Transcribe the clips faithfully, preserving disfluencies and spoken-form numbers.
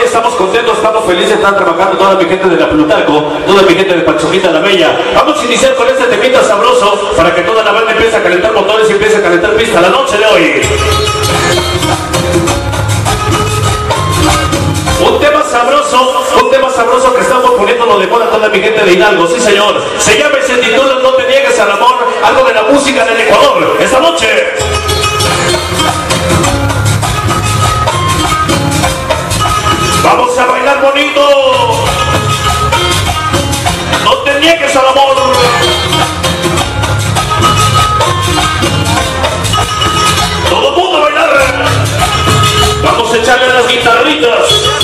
estamos contentos, estamos felices, están trabajando toda mi gente de la Plutarco, toda mi gente de Panchojita la Bella. Vamos a iniciar con este temita sabroso para que toda la banda empiece a calentar motores y empiece a calentar pista la noche de hoy. Un tema sabroso, un tema sabroso que estamos poniéndolo de moda toda mi gente de Hidalgo, sí señor. Se llama y se titula No te niegues al amor, algo de la música del Ecuador. Esta noche vamos a bailar bonito. No te niegues al amor. Todo el mundo a bailar. Vamos a echarle las guitarritas.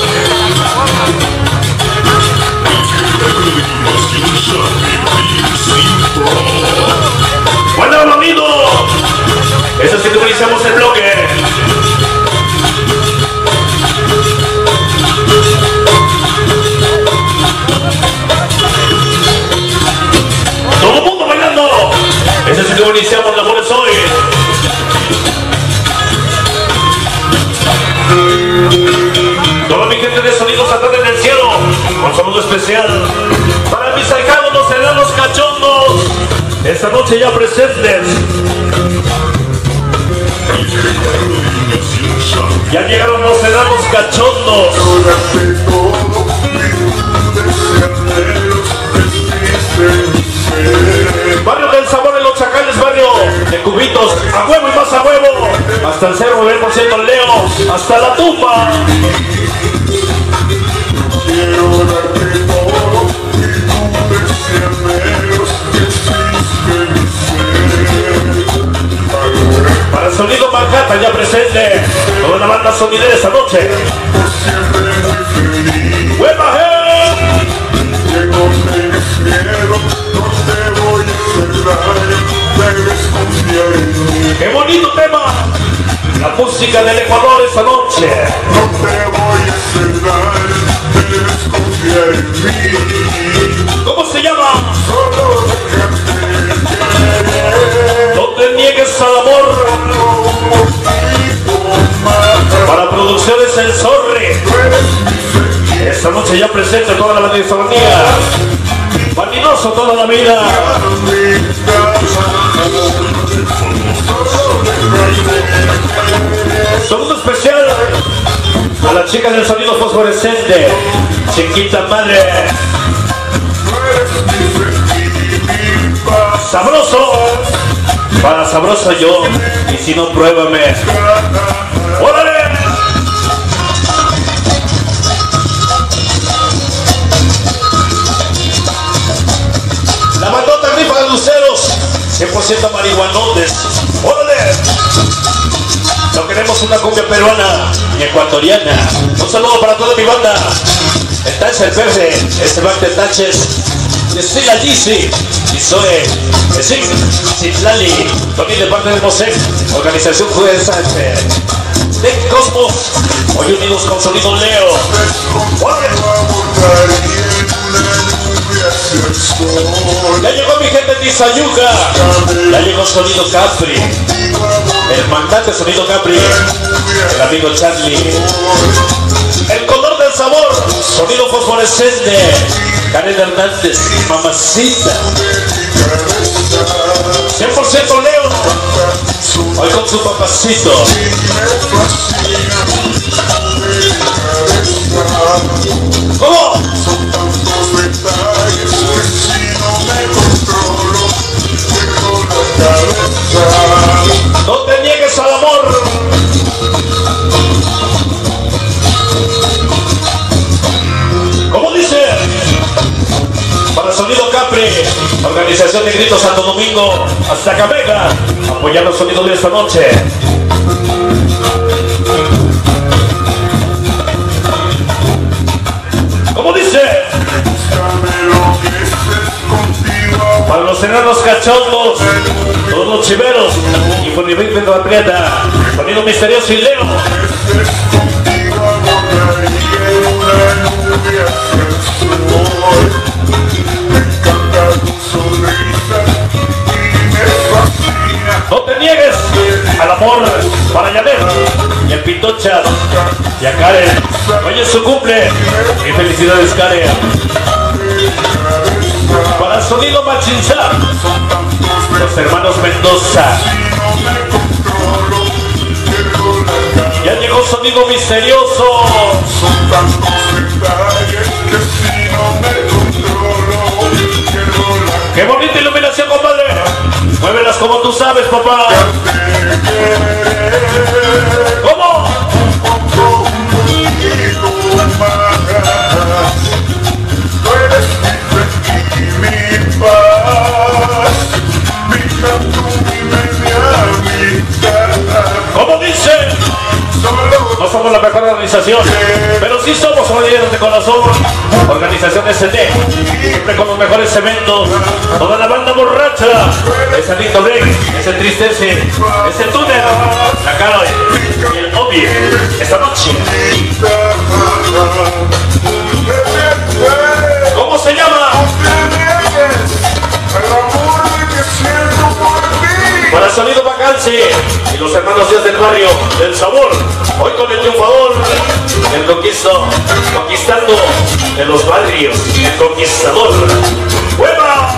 Bueno, bonito. Eso sí que utilizamos el bloque. Todo el mundo bailando. Eso sí que iniciamos la Flores hoy. Toda mi gente de Sonidos Atrás en el Cielo, un saludo especial para mis ahijados, los enanos cachondos, esta noche ya presentes. Ya llegaron los enanos cachondos. Barrio del Sabor en Los Chacales, barrio de Cubitos, a huevo y más a huevo, hasta el cero nueve por ciento Leo, hasta la tumba. Quiero darte todo y tú deseameros que existe mi ser. Para el Sonido Manhattan ya presente, toda la banda sonidera esta noche. ¡Hueva, eh! Que no tengas miedo, no te voy a hacer daño, debes confiar en mí. ¡Qué bonito tema! La música del Ecuador esta noche. No te voy a hacer daño, debes confiar en mí. ¿Cómo se llama? Solo déjate querer. No te niegues al amor. Para Producciones El Zorri. Esta noche ya presente toda la banda de Sabanía. Bandinoso toda la vida. Saludo especial a la chica del sonido fosforescente, chiquita madre. Sabroso, para sabroso yo, y si no pruébame. ¡Órale! La bandota rifa de luceros, cien por ciento marihuanotes. ¡Órale! No queremos una cumbia peruana ni ecuatoriana. Un saludo para toda mi banda. El Tache, el Verde, este Bacte Taches, Estela Gizzi, y Zoe, Esig, Citlali, Tony de parte de Mosec, Organización Juezante, de Cosmos, hoy unidos con Sonido Leo. Ya llegó mi gente de Izayuca, ya llegó Sonido Capri, el mandante Sonido Capri, el amigo Charlie, el color del sabor, Sonido Fosforescente, Karen Hernández, mamacita, cien por ciento Leo, hoy con su papacito. ¿Cómo? No te niegues al amor. ¿Cómo dice? Para Sonido Capri, Organización de Gritos Santo Domingo, hasta Cabega, apoyando el sonido de esta noche. ¿Cómo dice? Para los enanos cachondos, todos los chiveros, y por mi ritmo de aprieta, sonido misterioso y Leo. No te niegues. al amor, para Yanet y el Pitocha y a Karen. Hoy es su cumple y felicidades, Karen. Para Sonido Machincha, los hermanos Mendoza. Ya llegó Sonido Misterioso. Son tantos detalles que si no me controlo, pierdo la... ¡Qué bonita iluminación, compadre! Muévelas como tú sabes, papá. ¿Cómo? Un poco contigo más. Tú eres mi fe y mi paz, mi canto, mi media mitad. ¿Cómo dice? No somos la mejor organización, pero sí somos solidarios de corazón. Organización S T, siempre con los mejores eventos. Toda la banda borracha, ese lindo break, ese tristece, ese túnel, la cara y el obvio, esta noche. ¿Cómo se llama? Para Sonido Vacancia y los hermanos Díaz del Barrio del Sabor, hoy con el triunfador, el conquisto, conquistando de los barrios, el conquistador. ¡Hueva!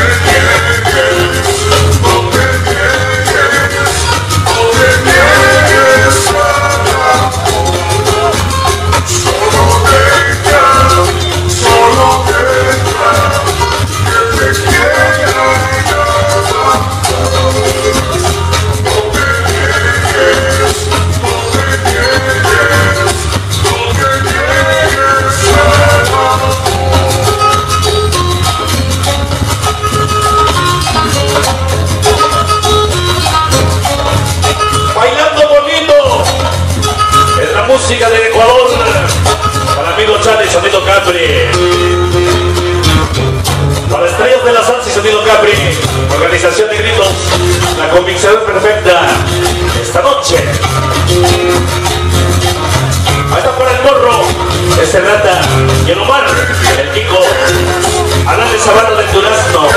Música del Ecuador, para amigo Chale y Sonido Capri, para estrellas de la salsa y Sonido Capri, organización de gritos, la convicción perfecta, esta noche. Ahí está por el morro, ese Rata, y el Omar, el Kiko, Alan de Sabana del Durazno.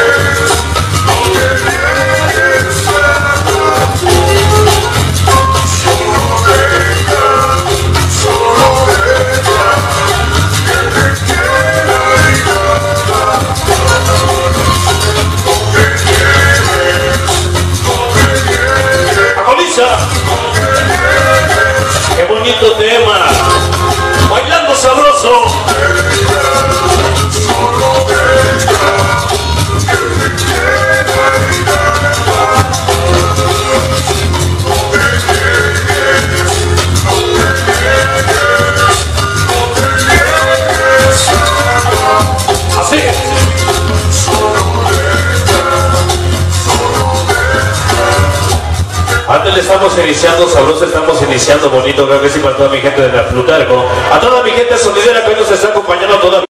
¡Qué bonito tema! ¡Bailando sabroso! Así. Antes le estamos iniciando sabroso, estamos iniciando bonito, creo que sí, para toda mi gente de la Plutarco, a toda mi gente sonidera que hoy nos está acompañando, toda